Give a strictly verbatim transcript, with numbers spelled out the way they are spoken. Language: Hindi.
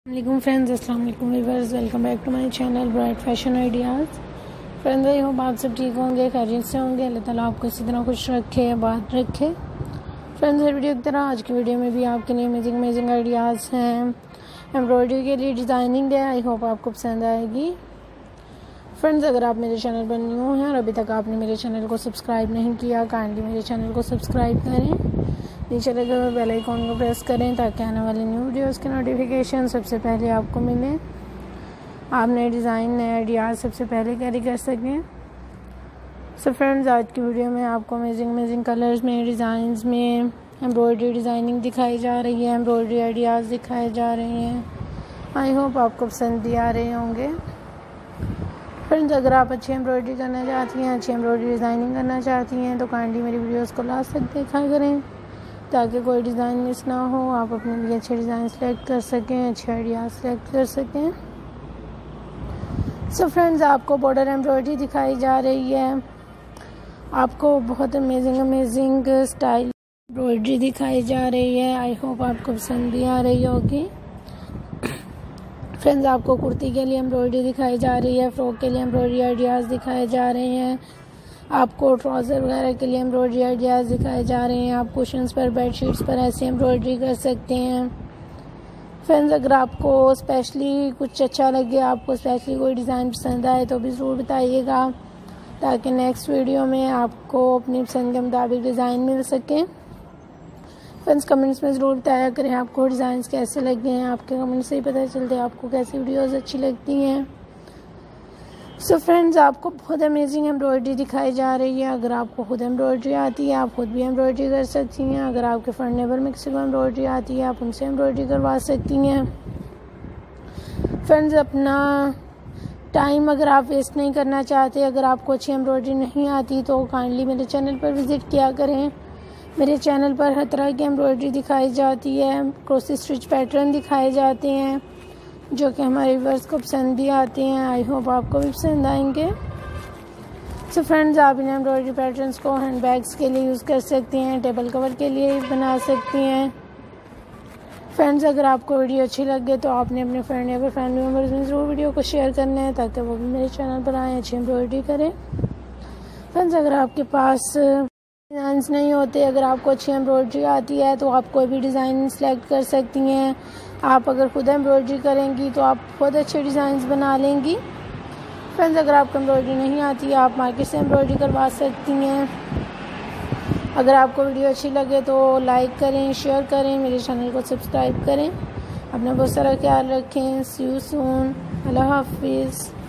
वालेकुम फ्रेंड्स, अस्सलाम वालेकुम viewers, welcome back to my channel bright fashion ideas. Friends, I hope आप सब ठीक होंगे, खैरियत से होंगे। अल्लाह ताला आपको इसी तरह खुश रखे, आबाद रखे। फ्रेंड्स, हर वीडियो की तरह आज की वीडियो में भी आपके लिए अमेजिंग अमेजिंग आइडियाज़ हैं। एम्ब्रॉयडरी के लिए डिज़ाइनिंग है, आई होप आपको पसंद आएगी। फ्रेंड्स, अगर आप मेरे चैनल पर न्यू हैं और अभी तक आपने मेरे चैनल को सब्सक्राइब नहीं किया, काइंडली मेरे चैनल को सब्सक्राइब करें। नीचे लगे हुए बेल आइकॉन को प्रेस करें ताकि आने वाली न्यू वीडियोस के नोटिफिकेशन सबसे पहले आपको मिले, आप नए डिज़ाइन नए आइडियाज़ सबसे पहले कैरी कर सकें। सो फ्रेंड्स, आज की वीडियो में आपको अमेजिंग अमेजिंग कलर्स में, डिज़ाइंस में एम्ब्रॉयडरी डिज़ाइनिंग दिखाई जा रही है, एम्ब्रॉयडरी आइडियाज़ दिखाए जा रहे हैं। आई होप आपको पसंद भी आ रहे होंगे। फ्रेंड्स, अगर आप अच्छी एम्ब्रॉयडरी करना चाहती हैं, अच्छी एम्ब्रॉयडरी डिज़ाइनिंग करना चाहती हैं तो काइंडली मेरी वीडियोज़ को लास्ट तक देखा करें ताकि कोई डिज़ाइन मिस ना हो, आप अपने लिए अच्छे डिज़ाइन सेलेक्ट कर सकें, अच्छे आइडियाज़ सेलेक्ट कर सकें। सो फ्रेंड्स, आपको बॉर्डर एम्ब्रॉयडरी दिखाई जा रही है, आपको बहुत अमेजिंग अमेजिंग स्टाइल एम्ब्रॉयडरी दिखाई जा रही है। आई होप आपको पसंद भी आ रही होगी। फ्रेंड्स, आपको कुर्ती के लिए एम्ब्रॉयडरी दिखाई जा रही है, फ्रॉक के लिए एम्ब्रॉयडरी आइडियाज़ दिखाए जा रहे हैं, आपको ट्राउज़र वगैरह के लिए एम्ब्रॉयडरी आइडियाज़ दिखाए जा रहे हैं, आप कुशन्स पर, बेडशीट्स पर ऐसे एम्ब्रॉयडरी कर सकते हैं। फ्रेंड्स, अगर आपको स्पेशली कुछ अच्छा लगे, आपको स्पेशली कोई डिज़ाइन पसंद आए तो भी ज़रूर बताइएगा ताकि नेक्स्ट वीडियो में आपको अपनी पसंद के मुताबिक डिज़ाइन मिल सके। फ्रेंड्स, कमेंट्स में ज़रूर बताया करें आपको डिज़ाइंस कैसे लगे हैं, आपके कमेंट्स से ही पता चलते हैं आपको कैसी वीडियोज़ अच्छी लगती हैं। सो फ्रेंड्स, आपको बहुत अमेजिंग एम्ब्रॉयडरी दिखाई जा रही है। अगर आपको खुद एम्ब्रॉयडरी आती है, आप खुद भी एम्ब्रॉयडरी कर सकती हैं। अगर आपके फ्रेंड नेबर में किसी को एम्ब्रॉयडरी आती है, आप उनसे एम्ब्रॉयडरी करवा सकती हैं। फ्रेंड्स, अपना टाइम अगर आप वेस्ट नहीं करना चाहते, अगर आपको अच्छी एम्ब्रॉयडरी नहीं आती तो काइंडली मेरे चैनल पर विज़िट किया करें। मेरे चैनल पर हर तरह की एम्ब्रॉयडरी दिखाई जाती है, क्रोसी स्टिच पैटर्न दिखाए जाते हैं जो कि हमारे व्यूअर्स को पसंद भी आते हैं। आई होप आपको भी पसंद आएंगे। सो फ्रेंड्स, आप इन एम्ब्रॉयडरी पैटर्न्स को हैंड बैग्स के लिए यूज़ कर सकती हैं, टेबल कवर के लिए बना सकती हैं। फ्रेंड्स, अगर आपको वीडियो अच्छी लगे तो आपने अपने फ्रेंड या फिर फैमिली मेम्बर्स में ज़रूर वीडियो को शेयर करना है ताकि वो भी मेरे चैनल पर आएँ, अच्छी एम्ब्रॉयडरी करें। फ्रेंड्स, अगर आपके पास डिज़ाइंस नहीं होते, अगर आपको अच्छी एम्ब्रॉयडरी आती है तो आप कोई भी डिज़ाइन सेलेक्ट कर सकती हैं। आप अगर खुद एम्ब्रॉयडरी करेंगी तो आप बहुत अच्छे डिज़ाइंस बना लेंगी। फ्रेंड्स, अगर आपको एम्ब्रॉयडरी नहीं आती है, आप मार्केट से एम्ब्रॉयडरी करवा सकती हैं। अगर आपको वीडियो अच्छी लगे तो लाइक करें, शेयर करें, मेरे चैनल को सब्सक्राइब करें। अपना बहुत सारा ख्याल रखें। सी यू सून। अल्लाह हाफिज़।